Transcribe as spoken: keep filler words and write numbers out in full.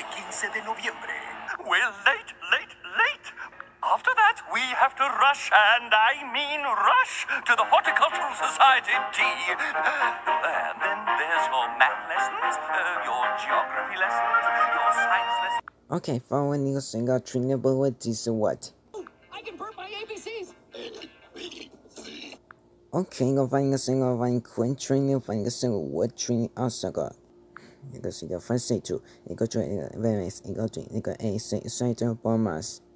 quince de noviembre. We're late, late, late. After that, we have to rush, and I mean rush, to the Horticultural Society tea. And then there's your math lessons, uh, your geography lessons, your science lessons. Okay, following the single trainability is what? I can print my A B Cs. Okay, 我翻一个新我翻一个 Queen training， 翻一个新 Word training 二十个，一个是一个 First two， 一个做一个 Variance， 一个做一个 A C， 所以就 Bonus。